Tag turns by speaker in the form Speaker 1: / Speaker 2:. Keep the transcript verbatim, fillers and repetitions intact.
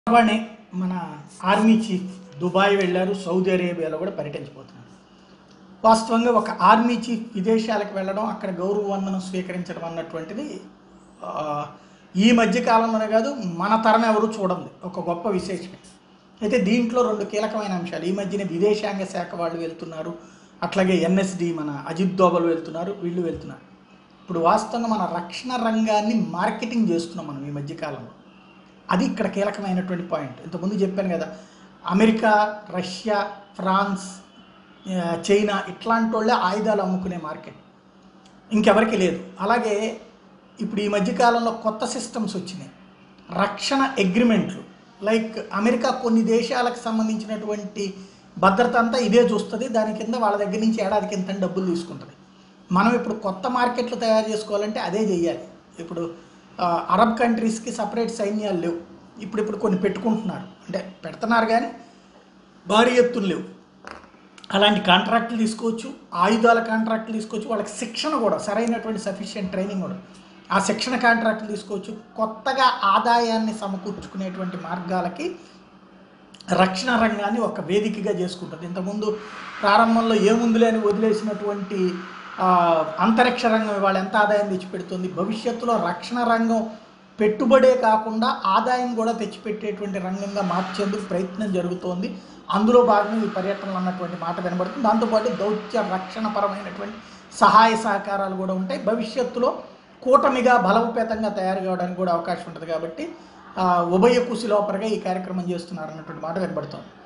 Speaker 1: వాడిని మన army chief Dubai వెళ్ళారు, సౌదీ అరేబియాలో కూడా పర్యటించబోతున్నారు. వాస్తవంగా ఒక ఆర్మీ చీఫ్ విదేశాలకు వెళ్ళడం, అక్కడ గౌరవ వందనం స్వీకరించడం అన్నటువంటిది ఈ మధ్య కాలంలోనే కాదు, మన తరం ఎవరు చూడండి ఒక గొప్ప విశేషమే. అయితే దీంట్లో రెండు కీలకమైన అంశాలు. ఈ మధ్యన విదేశాంగ శాఖ వాళ్ళు వెళ్తున్నారు, అట్లాగే ఎన్ఎస్డి మన అజిత్ దోవల్ వెళ్తున్నారు, వీళ్ళు వెళ్తున్నారు. ఇప్పుడు వాస్తవంగా మన రక్షణ రంగాన్ని మార్కెటింగ్ చేస్తున్నాం మనం ఈ మధ్యకాలంలో. అది ఇక్కడ కీలకమైనటువంటి పాయింట్. ఇంతకుముందు చెప్పాను కదా, అమెరికా, రష్యా, ఫ్రాన్స్, చైనా ఇట్లాంటి వాళ్ళే ఆయుధాలు అమ్ముకునే మార్కెట్ ఇంకెవరికి లేదు. అలాగే ఇప్పుడు ఈ మధ్యకాలంలో కొత్త సిస్టమ్స్ వచ్చినాయి, రక్షణ అగ్రిమెంట్లు. లైక్ అమెరికా కొన్ని దేశాలకు సంబంధించినటువంటి భద్రత అంతా ఇదే చూస్తుంది, దాని కింద వాళ్ళ దగ్గర నుంచి ఏడాదికి ఇంత డబ్బులు తీసుకుంటుంది. మనం ఇప్పుడు కొత్త మార్కెట్లు తయారు చేసుకోవాలంటే అదే చెయ్యాలి. ఇప్పుడు అరబ్ కంట్రీస్కి సపరేట్ సైన్యాలు లేవు, ఇప్పుడు ఇప్పుడు కొన్ని పెట్టుకుంటున్నారు, అంటే పెడుతున్నారు కానీ భారీ ఎత్తులు లేవు. అలాంటి కాంట్రాక్టులు తీసుకోవచ్చు, ఆయుధాల కాంట్రాక్టులు తీసుకోవచ్చు, వాళ్ళకి శిక్షణ కూడా సరైనటువంటి సఫిషియెంట్ ట్రైనింగ్ కూడా, ఆ శిక్షణ కాంట్రాక్టులు తీసుకోవచ్చు. కొత్తగా ఆదాయాన్ని సమకూర్చుకునేటువంటి మార్గాలకి రక్షణ రంగాన్ని ఒక వేదికగా చేసుకుంటుంది. ఇంతకుముందు ప్రారంభంలో ఏముందులే అని వదిలేసినటువంటి అంతరిక్ష రంగం ఇవాళ ఎంత ఆదాయం తెచ్చిపెడుతుంది. భవిష్యత్తులో రక్షణ రంగం పెట్టుబడే కాకుండా ఆదాయం కూడా తెచ్చిపెట్టేటువంటి రంగంగా మార్చేందుకు ప్రయత్నం జరుగుతోంది. అందులో భాగంగా ఈ పర్యటనలు అన్నటువంటి మాట వినబడుతుంది. దాంతోపాటు దౌత్య రక్షణపరమైనటువంటి సహాయ సహకారాలు కూడా ఉంటాయి. భవిష్యత్తులో కూటమిగా బలోపేతంగా తయారు కావడానికి కూడా అవకాశం ఉంటుంది. కాబట్టి ఉభయ కుశలోపరిగా ఈ కార్యక్రమం చేస్తున్నారు అన్నటువంటి మాట వినబడుతోంది.